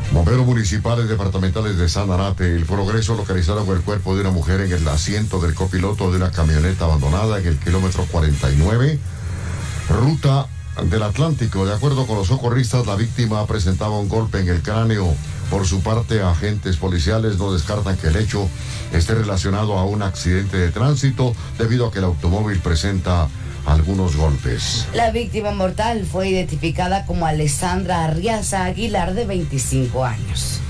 Bomberos municipales departamentales de Sanarate, El Progreso, localizaron el cuerpo de una mujer en el asiento del copiloto de una camioneta abandonada en el kilómetro 49, ruta del Atlántico. De acuerdo con los socorristas, la víctima presentaba un golpe en el cráneo. Por su parte, agentes policiales no descartan que el hecho esté relacionado a un accidente de tránsito debido a que el automóvil presenta algunos golpes. La víctima mortal fue identificada como Alessandra Arriaza Aguilar, de 25 años.